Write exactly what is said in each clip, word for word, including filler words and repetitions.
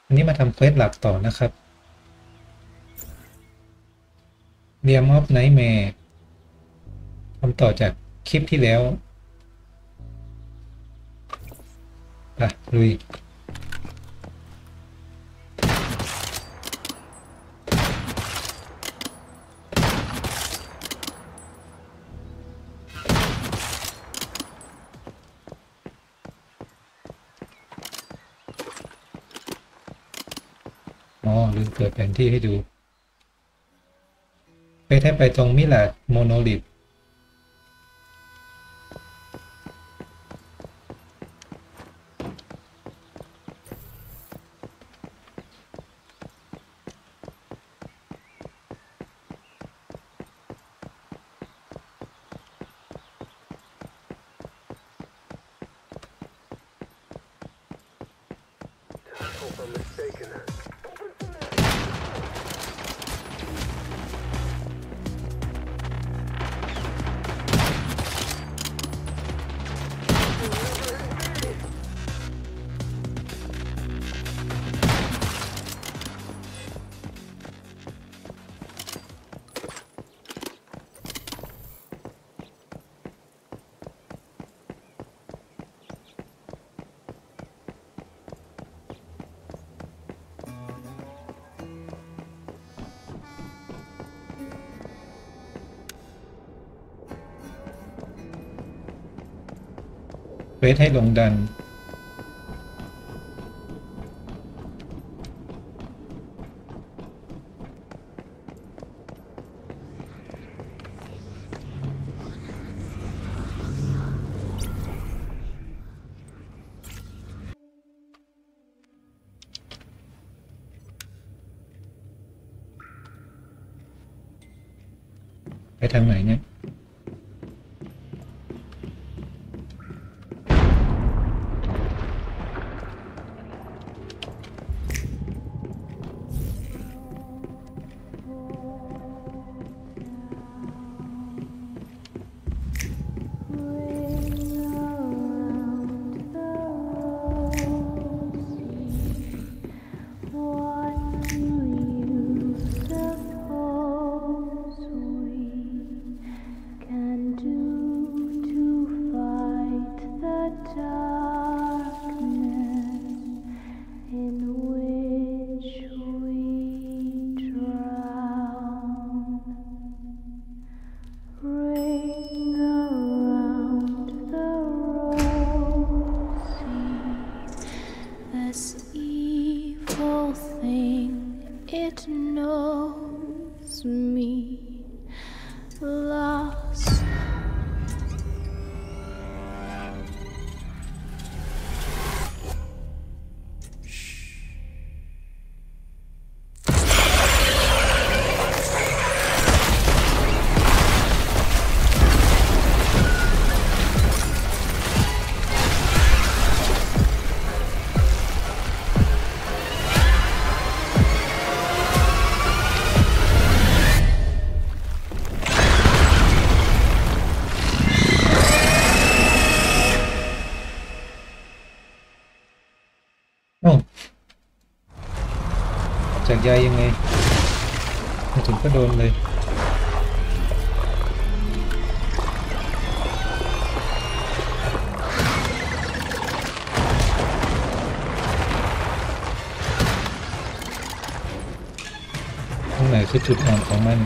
อันนี้มาทำเควสหลักต่อนะครับเรียมออฟไนท์แมร์ทำต่อจากคลิปที่แล้วไปลุยอ๋อลืมเปิดแผนที่ให้ดูไปแทบไปตรงมิลาดโมโนลิทเควสให้ลงดันไปทางไหนเนี่ยโอ้จากยายยังไงมาถึงก็โดนเลยตรงไหนคือจุดอ่อนของมัน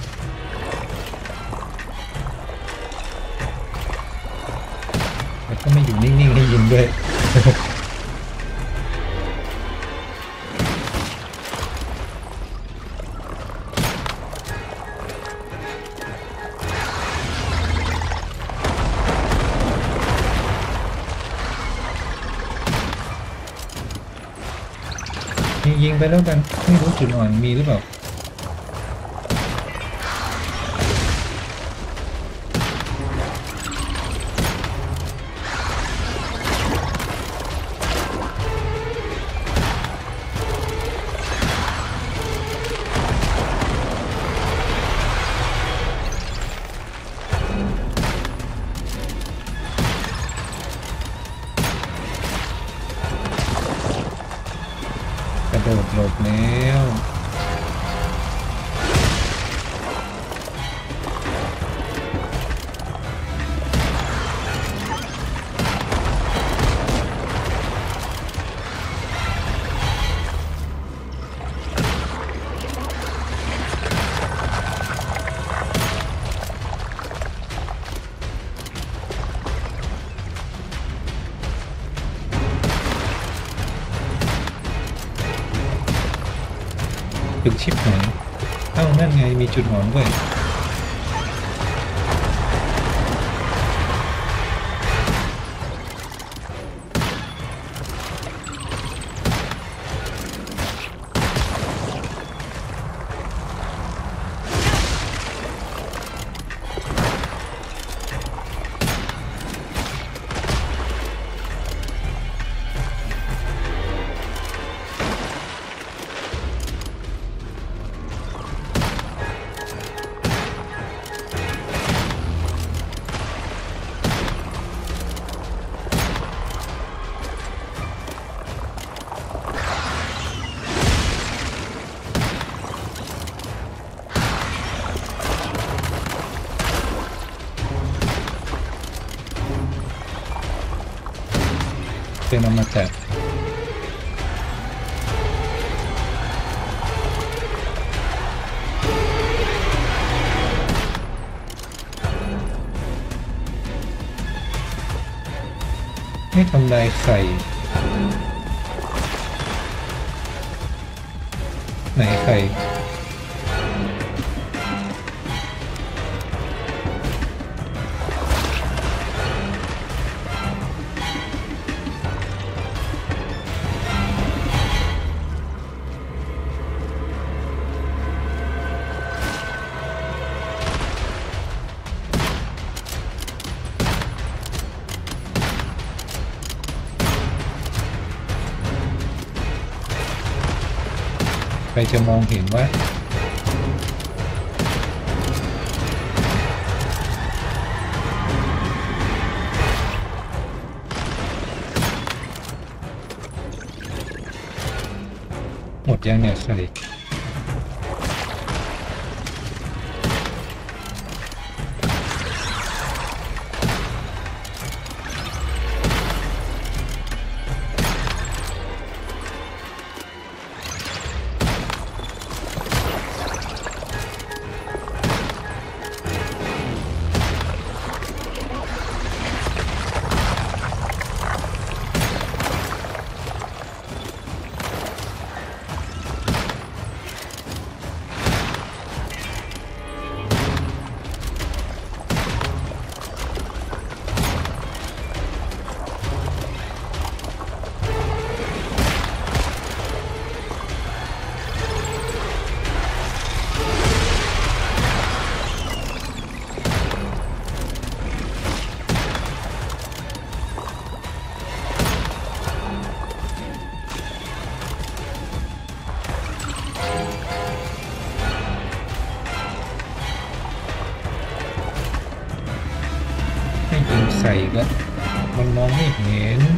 แล้วก็ไม่อยู่นิ่งๆให้ยิงด้วย ยิงไปแล้วกันไม่รู้จุดอ่อนมีหรือเปล่ากระโดดหลบแล้วจุดชิปไหนเอ้านั่นไงมีจุดหอมด้วยเป็นอมตะให้ทำลายไข่ไหนไข่ใครจะมองเห็นว่าหมดยังเนี่ยใครให้ยิงใส่ก็มันมองไม่เห็น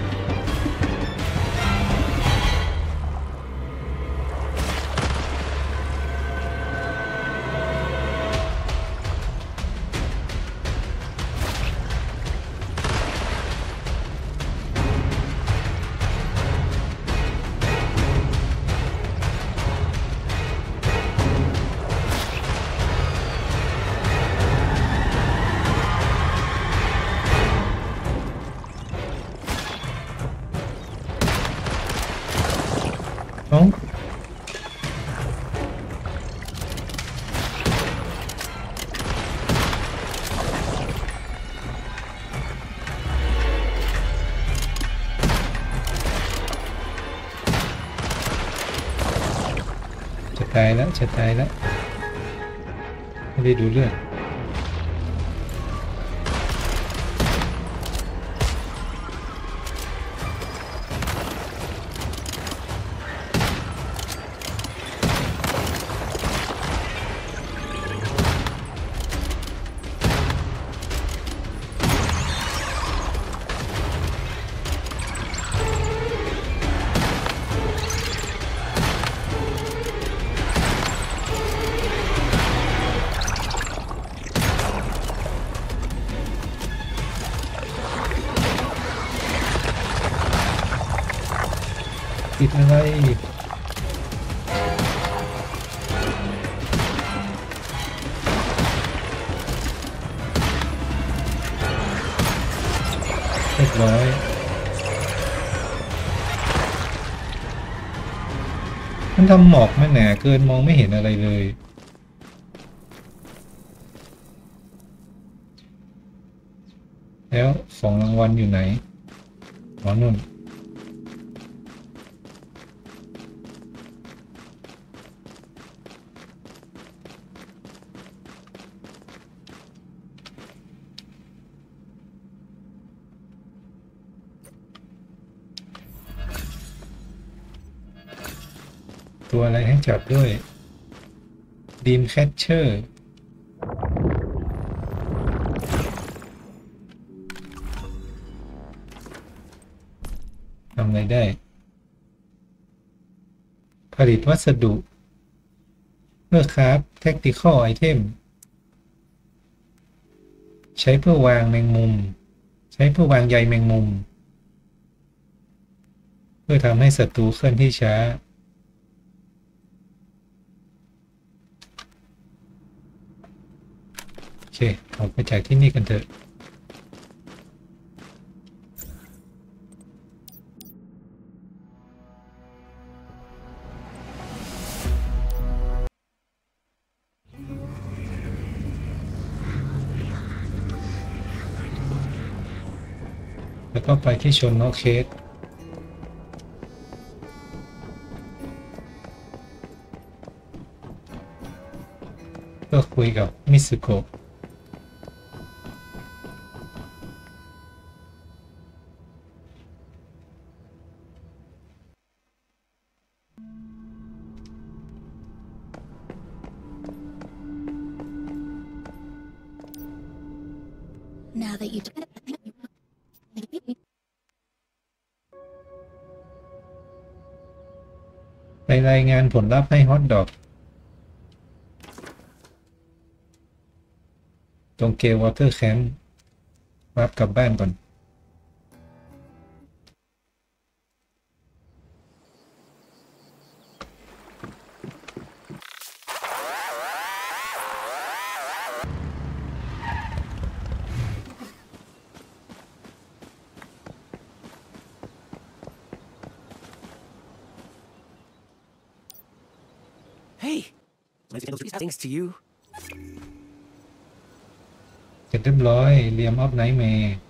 เอ้าจะตายแล้วจะตายแล้วไม่ได้ดูเรื่องอะไรเรียบร้อยมันทำหมอกมาหนาเกินมองไม่เห็นอะไรเลยแล้วของรางวัลอยู่ไหนอ๋อนู่นตัวอะไรให้จับด้วยดีมแคชเชอร์ทำอะไรได้ผลิตวัสดุเพื่อคราฟแท็กติคอลไอเทมใช้เพื่อวางแมงมุมใช้เพื่อวางใยแมงมุมเพื่อทำให้ศัตรูเคลื่อนที่ช้าโอเคออกไปจากที่นี่กันเถอะแล้วก็ไปที่ชนโนเคสเพื่อคุยกับมิสึโกะไปรายงานผลลัพธ์ให้ฮอตดอกตรงเกลวอเตอร์แคมป์วาร์ปกลับบ้านก่อน Thanks to you. เสร็จเรียบร้อยเรียมออฟไนท์แมร์